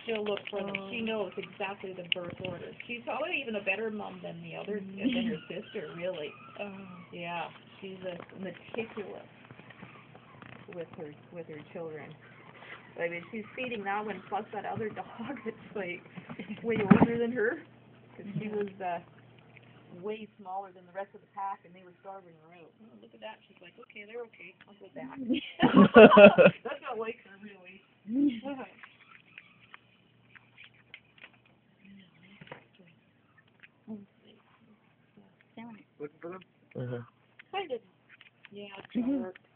she'll look for them. She knows exactly the birth order. She's probably even a better mom than the other, than her sister, really. Yeah, she's meticulous with her children. I mean, she's feeding that one, plus that other dog that's like way older than her, because she was way smaller than the rest of the pack, and they were starving her out. Oh, look at that. She's like, okay, they're okay. I'll go back. That's not like her, really. Looking for them? Kind of. Yeah, it's gonna work.